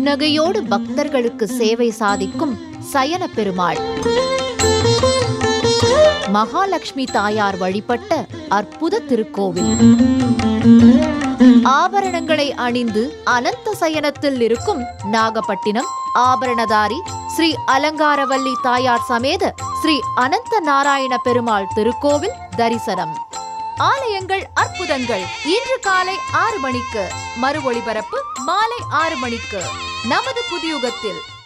புன்னகையோடு பக்தர்களுக்கு சேவை சாதிக்கும் சயன பெருமாள். மகாலட்சுமி தாயார் வழிபட்ட அற்புத திருக்கோவில். ஆபரணங்களை அணிந்து அனந்த சயனத்தில் இருக்கும் நாகப்பட்டினம் ஆபரணதாரி ஸ்ரீ அலங்காரவல்லி தாயார் சமேத ஸ்ரீ அனந்த நாராயண பெருமாள் திருக்கோவில் தரிசனம். ஆலயங்கள் அற்புதங்கள் இன்று காலை 6 மணிக்கு, மறு ஒளிபரப்பு மாலை 6 மணிக்கு நமது புதியுகத்தில்.